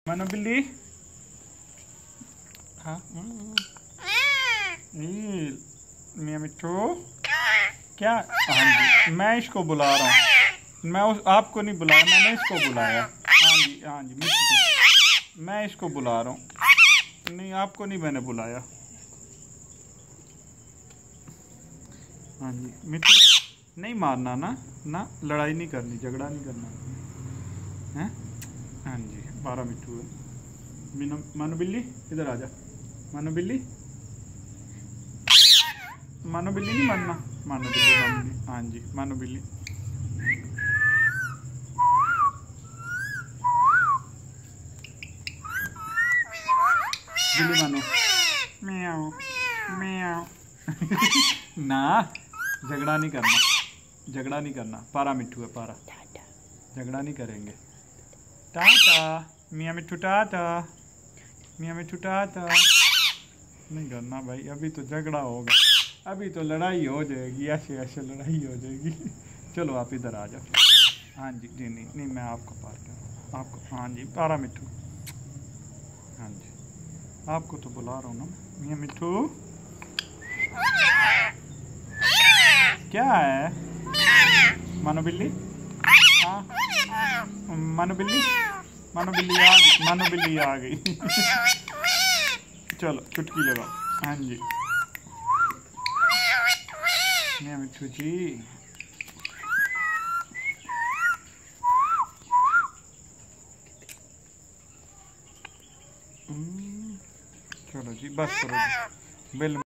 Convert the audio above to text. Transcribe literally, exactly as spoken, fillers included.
मानो बिल्ली। हाँ मियाँ मिट्टू क्या। हाँ जी मैं इसको बुला रहा हूँ। मैं उस आपको नहीं बुलाया, मैंने इसको बुलाया। हाँ जी हाँ जी मिट्टू मैं इसको बुला रहा हूँ। नहीं आपको नहीं मैंने बुलाया। हाँ जी मिट्टू नहीं मारना ना ना, लड़ाई नहीं करनी, झगड़ा नहीं करना है। हाँ जी बारह मिट्टू है। मीनू मानो बिल्ली इधर आ जा। मानो बिल्ली मानो बिल्ली नहीं मानना। मानो बिल्ली मानो बिल्ली। हाँ जी मानो बिल्ली। बिल्ली मानो। म्याओ म्याओ ना झगड़ा नहीं करना, झगड़ा नहीं करना। पारा मिट्टू है पारा, झगड़ा नहीं करेंगे। टाटा मियाँ मिट्टू टाटा। मियाँ मिट्टू टाटा नहीं करना भाई, अभी तो झगड़ा होगा, अभी तो लड़ाई हो जाएगी, ऐसे ऐसे लड़ाई हो जाएगी। चलो आप इधर आ जाओ। हाँ जी जी नहीं नहीं मैं आपको पार कर आपको। हाँ जी पारा मिट्टू। हाँ जी आपको तो बुला रहा हूँ ना मियाँ मिट्टू। क्या है मानो बिल्ली। हाँ मानो बिल्ली मानो बिल्ली आ गई। मानो बिल्ली आ गई। चलो चुटकी लगाओ। हाँ जी मियाँ मिट्टू जी। चलो जी बस करो जी। बिल